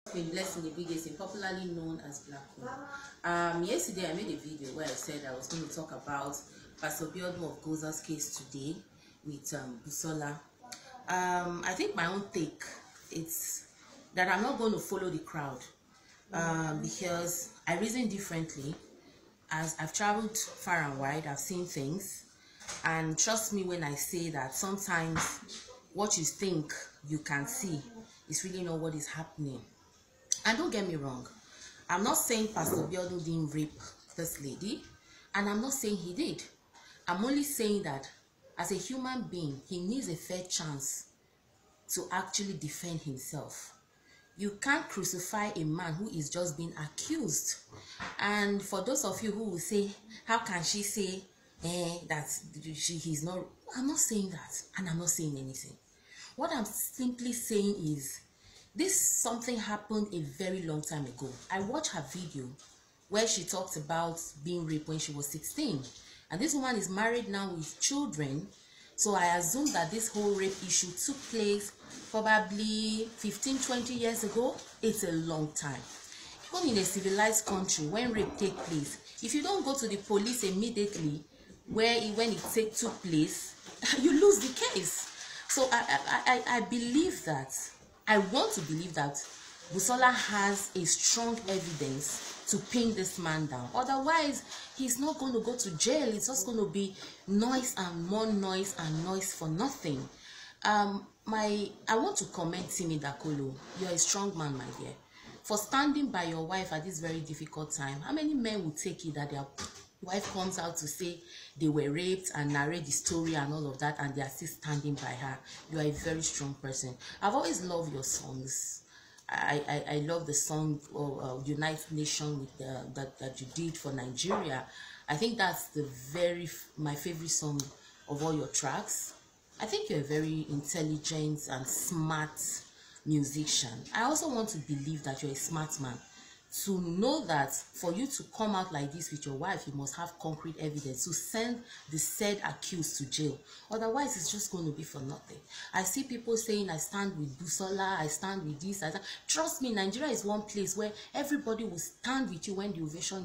Been blessed in the biggest, popularly known as Black Hole. Yesterday I made a video where I said I was going to talk about Pastor Biodun of Goza's case today with Busola. I think my own take it's that I'm not going to follow the crowd because I reason differently. As I've traveled far and wide, I've seen things, and trust me when I say that sometimes what you think you can see is really not what is happening. And don't get me wrong, I'm not saying Pastor Biodun didn't rape this lady, and I'm not saying he did. I'm only saying that as a human being, he needs a fair chance to actually defend himself. You can't crucify a man who is just being accused. And for those of you who will say, how can she say that he's not? I'm not saying that, and I'm not saying anything. What I'm simply saying is, something happened a very long time ago. I watched her video where she talked about being raped when she was 16. And this woman is married now with children. So I assume that this whole rape issue took place probably 15-20 years ago. It's a long time. Even in a civilized country, when rape takes place, if you don't go to the police immediately when it took place, you lose the case. So I believe that, I want to believe that Busola has a strong evidence to pin this man down. Otherwise, he's not going to go to jail. It's just going to be noise and more noise and noise for nothing. I want to commend Timi Dakolo. You're a strong man, my dear, for standing by your wife at this very difficult time. How many men would take it that their wife comes out to say they were raped and narrate the story and all of that, and they are still standing by her? You are a very strong person. I've always loved your songs. I love the song United Nation with that you did for Nigeria. I think that's my favorite song of all your tracks. I think you're a very intelligent and smart musician. I also want to believe that you're a smart man. To know that for you to come out like this with your wife, you must have concrete evidence to send the said accused to jail. Otherwise, it's just going to be for nothing. I see people saying, I stand with Busola, I stand with this, I stand. Trust me, Nigeria is one place where everybody will stand with you when the ovation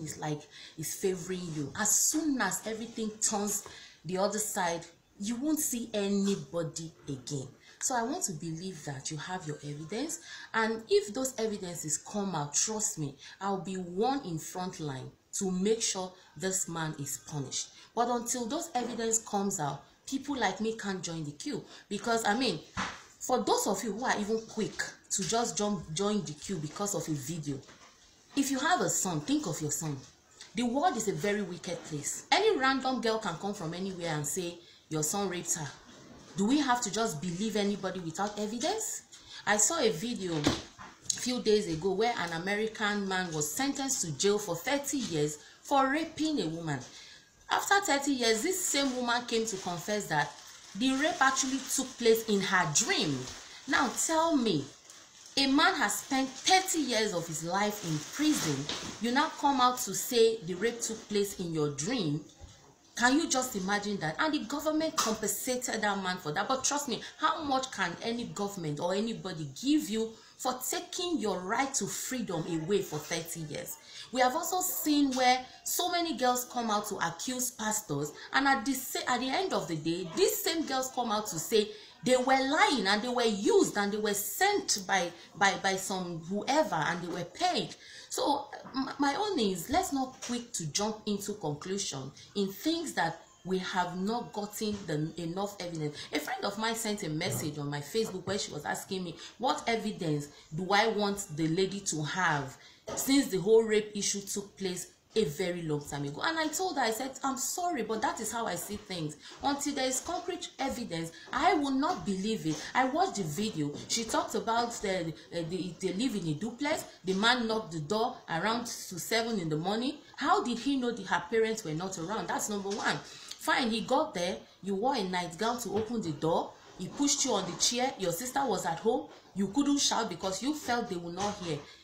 is favoring you. As soon as everything turns the other side, you won't see anybody again. So I want to believe that you have your evidence, and if those evidences come out, trust me, I'll be one in front line to make sure this man is punished. But until those evidence comes out, people like me can't join the queue. Because for those of you who are even quick to just join the queue because of a video, if you have a son, think of your son. The world is a very wicked place. Any random girl can come from anywhere and say your son raped her. Do we have to just believe anybody without evidence? I saw a video a few days ago where an American man was sentenced to jail for 30 years for raping a woman. After 30 years, this same woman came to confess that the rape actually took place in her dream. Now tell me, a man has spent 30 years of his life in prison. You now come out to say the rape took place in your dream. Can you just imagine that? And the government compensated that man for that. But trust me, how much can any government or anybody give you for taking your right to freedom away for 30 years? We have also seen where so many girls come out to accuse pastors, and at the end of the day, these same girls come out to say they were lying and they were used and they were sent by some whoever and they were paid. So my own is, let's not quick to jump into conclusion in things that we have not gotten enough evidence. A friend of mine sent a message on my Facebook where she was asking me, what evidence do I want the lady to have since the whole rape issue took place a very long time ago? And I told her, I said, I'm sorry, but that is how I see things. Until there is concrete evidence, I will not believe it. I watched the video. She talked about they live in a duplex. The man knocked the door around to 7 in the morning. How did he know her parents were not around? That's number one. Fine, he got there. You wore a nightgown to open the door. He pushed you on the chair. Your sister was at home. You couldn't shout because you felt they would not hear.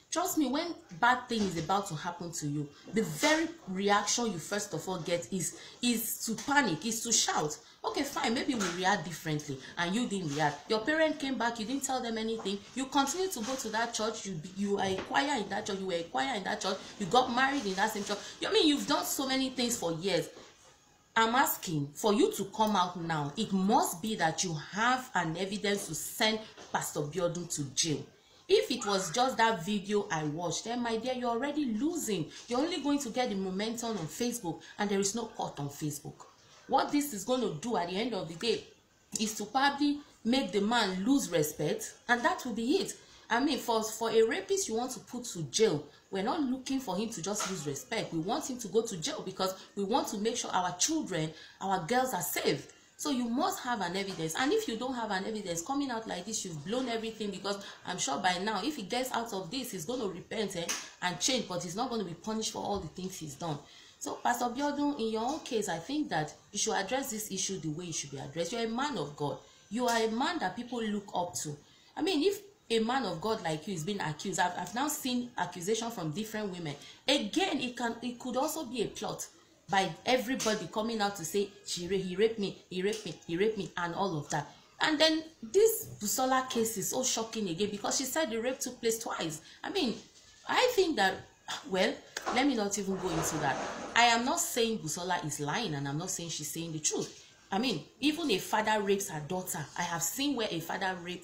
Trust me, when bad thing is about to happen to you, the very reaction you first of all get is to panic, is to shout. Okay, fine, maybe we react differently and you didn't react. Your parent came back, you didn't tell them anything. You continue to go to that church, you are a choir in that church, you were a choir in that church, you got married in that same church. I mean, you've done so many things for years. I'm asking for you to come out now. It must be that you have an evidence to send Pastor Biodun to jail. If it was just that video I watched, then my dear, you're already losing. You're only going to get the momentum on Facebook, and there is no court on Facebook. What this is going to do at the end of the day is to probably make the man lose respect, and that will be it. I mean, for a rapist you want to put to jail, we're not looking for him to just lose respect. We want him to go to jail because we want to make sure our children, our girls are saved. So you must have an evidence. And if you don't have an evidence coming out like this, you've blown everything, because I'm sure by now, if he gets out of this, he's going to repent and change, but he's not going to be punished for all the things he's done. So Pastor Biodun, in your own case, I think that you should address this issue the way it should be addressed. You're a man of God. You are a man that people look up to. I mean, if a man of God like you is being accused, I've now seen accusation from different women. Again, it could also be a plot by everybody coming out to say he raped me, and all of that. And then this Busola case is so shocking again because she said the rape took place twice. I mean, I think that, well, let me not even go into that. I am not saying Busola is lying, and I'm not saying she's saying the truth. I mean, even a father rapes her daughter. I have seen where a father raped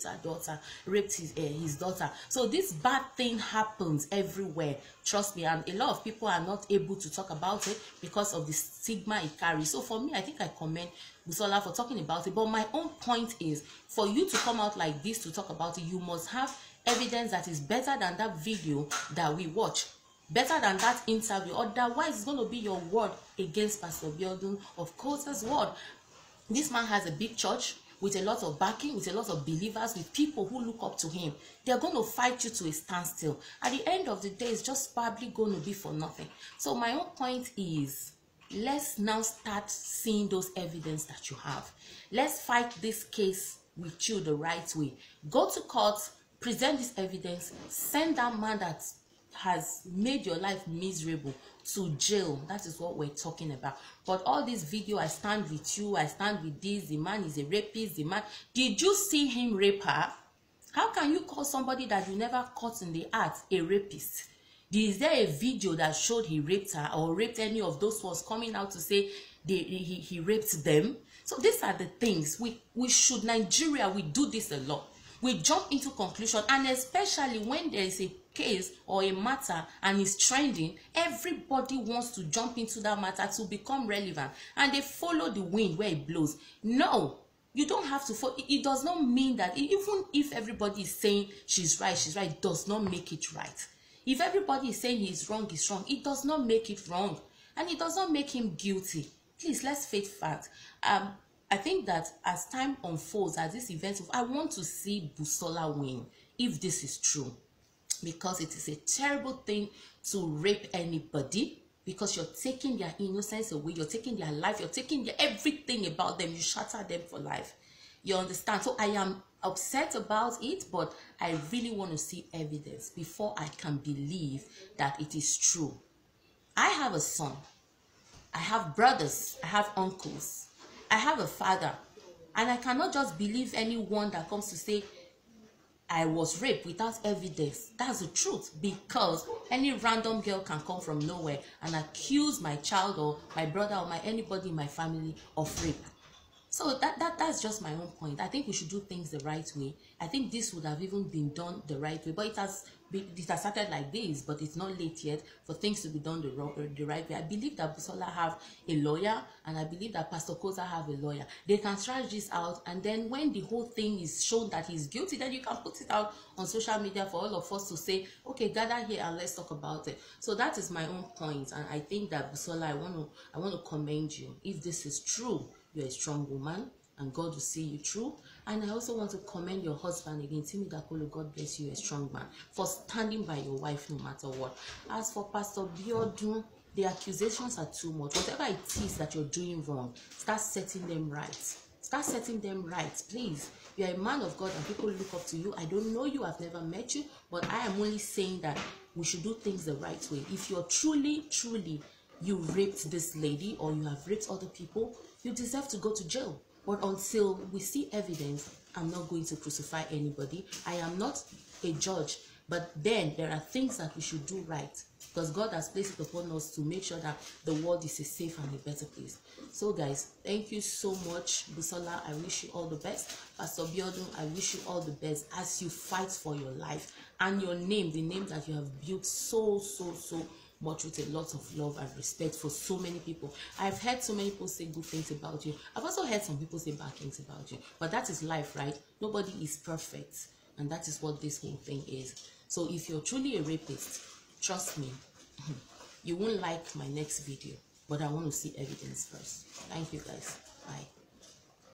his daughter. So this bad thing happens everywhere. Trust me, and a lot of people are not able to talk about it because of the stigma it carries. So for me, I think I commend Busola for talking about it. But my own point is, for you to come out like this to talk about it, you must have evidence that is better than that video that we watch. Better than that interview. Otherwise, it's going to be your word against Pastor Biodun of Kosa's word. This man has a big church with a lot of backing, with a lot of believers, with people who look up to him. They're going to fight you to a standstill. At the end of the day, it's just probably going to be for nothing. So my own point is, let's now start seeing those evidence that you have. Let's fight this case with you the right way. Go to court, present this evidence, send that man that has made your life miserable to jail. That is what we're talking about. But all this video, I stand with you, I stand with this, the man is a rapist, the man, did you see him rape her? How can you call somebody that you never caught in the act a rapist? Is there a video that showed he raped her or raped any of those ones coming out to say he raped them? So these are the things we should, Nigeria, we do this a lot. We jump into conclusion, and especially when there is a case or a matter and it's trending, everybody wants to jump into that matter to become relevant, and they follow the wind where it blows. No, you don't have to follow. It does not mean that even if everybody is saying she's right, it does not make it right. If everybody is saying he's wrong, it does not make it wrong, and it does not make him guilty. Please, let's face facts. I think that as time unfolds, as this event, I want to see Busola win, if this is true. Because it is a terrible thing to rape anybody, because you're taking their innocence away, you're taking their life, you're taking everything about them, you shatter them for life. You understand? So I am upset about it, but I really want to see evidence before I can believe that it is true. I have a son, I have brothers, I have uncles, I have a father, and I cannot just believe anyone that comes to say I was raped without evidence. That's the truth, because any random girl can come from nowhere and accuse my child or my brother or anybody in my family of rape. So that's just my own point. I think we should do things the right way. I think this would have even been done the right way, but it has started like this, but it's not late yet for things to be done the right way. I believe that Busola have a lawyer, and I believe that Pastor Koza have a lawyer. They can stretch this out, and then when the whole thing is shown that he's guilty, then you can put it out on social media for all of us to say, okay, gather here and let's talk about it. So that is my own point, and I think that Busola, I want to commend you. If this is true, you're a strong woman, and God will see you through. And I also want to commend your husband again, Timi Dakolo. God bless you, a strong man, for standing by your wife no matter what. As for Pastor Biodun, the accusations are too much. Whatever it is that you're doing wrong, start setting them right. Start setting them right, please. You're a man of God and people look up to you. I don't know you, I've never met you, but I am only saying that we should do things the right way. If you're truly you raped this lady, or you have raped other people, you deserve to go to jail. But until we see evidence, I'm not going to crucify anybody. I am not a judge, but then there are things that we should do right, because God has placed it upon us to make sure that the world is a safe and a better place. So guys, thank you so much. Busola, I wish you all the best. Pastor Biodun, I wish you all the best as you fight for your life and your name, the name that you have built so much with a lot of love and respect for so many people. I've heard so many people say good things about you. I've also heard some people say bad things about you, but that is life, right? Nobody is perfect, and that is what this whole thing is. So if you're truly a rapist, trust me, you won't like my next video, but I want to see evidence first. Thank you guys. Bye.